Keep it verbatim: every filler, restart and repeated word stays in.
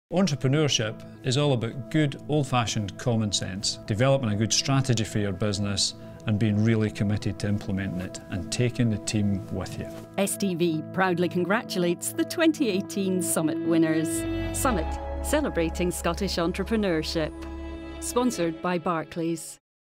Entrepreneurship is all about good, old-fashioned common sense, developing a good strategy for your business and being really committed to implementing it and taking the team with you. S T V proudly congratulates the twenty eighteen Summit winners. Summit, celebrating Scottish entrepreneurship. Sponsored by Barclays.